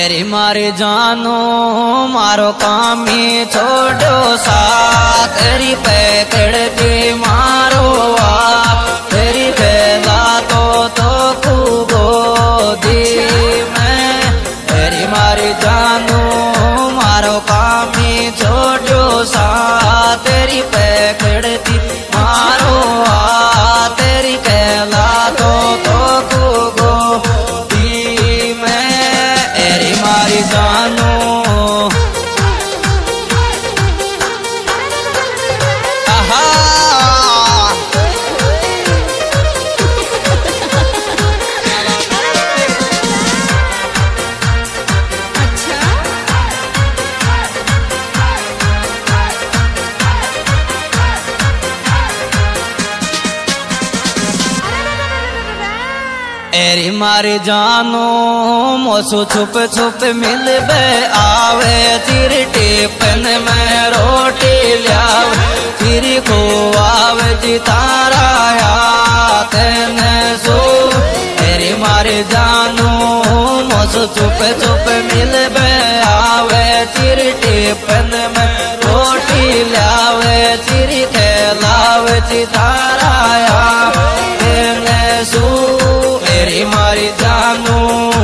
एरी मारी जानो मारो कामी छोड़ो साथ तेरी पैकड़ के मारो तेरी बेला तो खूबो दी मैं एरी मारी जानो मारो कामी छोड़ो साथ तेरी पैकड़ की मारो तेरी बेला तो खूबो दी मैं एरी मारी जानो एरी मारी जानो मोसो छुप छुप मिलबे आवे चिरी टिफिन में रोटी लियावे चिरी को आवे जी तारा तेने सो एरी मारी जानो मोसो छुप छुप मिलबे आवे चिरी टिफिन में रोटी लियावे चिरी खेलावे जी तारा तेने सो एरी मारी जानो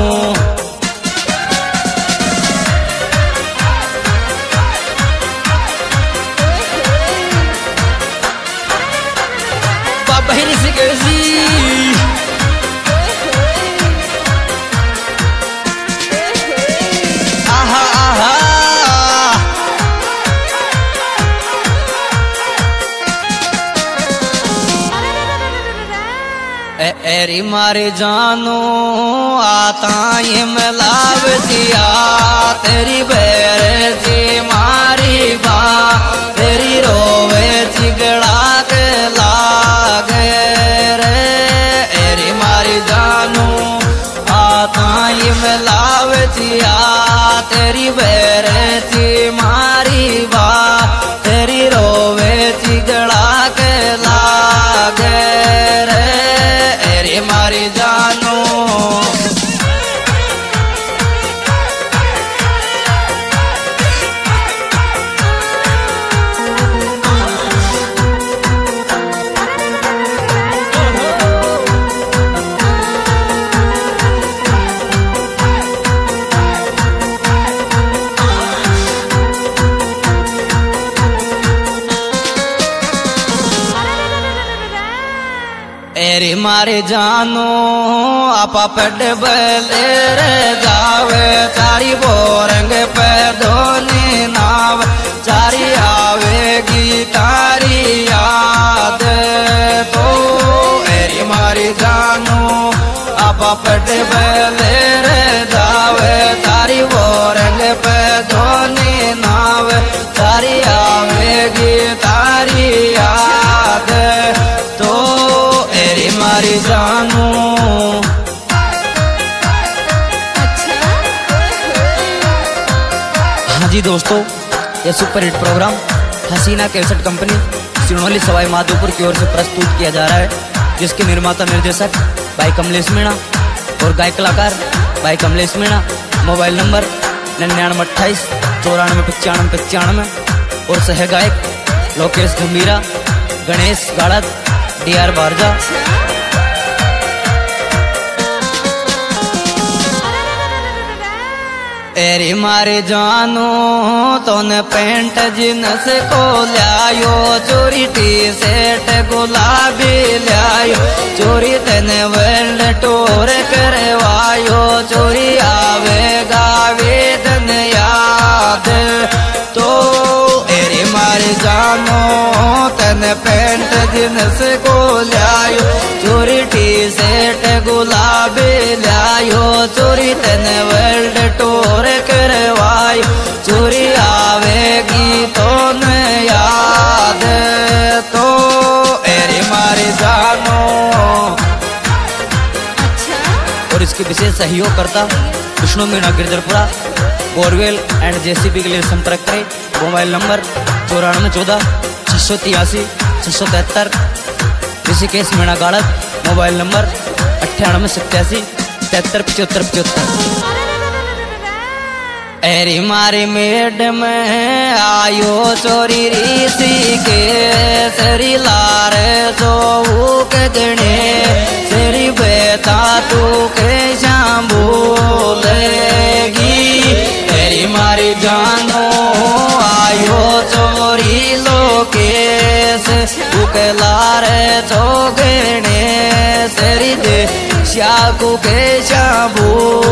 बाबा ही नहीं सिकेसी आहा आहा एरी मारी जानो आता ये मिलाव दिया तेरी बैर जी मारी बा तेरी रोवे चिगड़ा के लागे रे एरी मारी जानो आता ये मिलाव दिया तेरी बैर जी मारी बा तेरी रोवे चिगड़ा के लागे रे मारी जानो एरी मारी जानो आपा पेड बले रे जावे चारी बोरंग पे धोनी नाव चारी आवेगी तारी याद तो एरी मारी जानो आपा पेड बले रे जावे चारी बोरंग पे धोनी नाव चारी आवेगी तारी याद तो एरी मारी जानो हाँ जी दोस्तों, यह super hit program Hasina cassette company Sirnauli Sawai Madhopur की ओर से प्रस्तुत किया जा रहा है, जिसके निर्माता निर्देशक भाई कमलेश मीणा और गायक कलाकार भाई कमलेश मीणा। मोबाइल नंबर 9928 94 95 95 और सह गायक लोकेश गंभीरा, गणेश गाड़त, DR बारजा। एरी मारी जानो तोने पेंट जिनस को लायो चोरी टी सेट गुलाबी लायो चोरी तेने वर्ल्ड टूर करवायो चोरी आवेगा वेदन याद तो एरी मारी जानो तने पेंट जिनस को लायो चोरी टी सेट गुलाबी लायो चोरी तेने वर्ल्ड टूर करवायो चोरी आवेगी तो न याद तो एरी मारी जानो। और इसके विशेष सहयोग करता Vishnu Meena Girdharpura, borewell and JCB के लिए संपर्क करें। Mobile number 9414 683 673। Rishikesh Meena Gadat, mobile number 9887 73 75 75। एरी मारी मेड में आयो चोरी ऋषि के सरी लारे जो के गणे तेरी बेटा तू के शंभू लेगी। तेरी मारी जानो आयो चोरी लोकेश तू के लारे जो गणे तेरी दे श्याकू के शंभू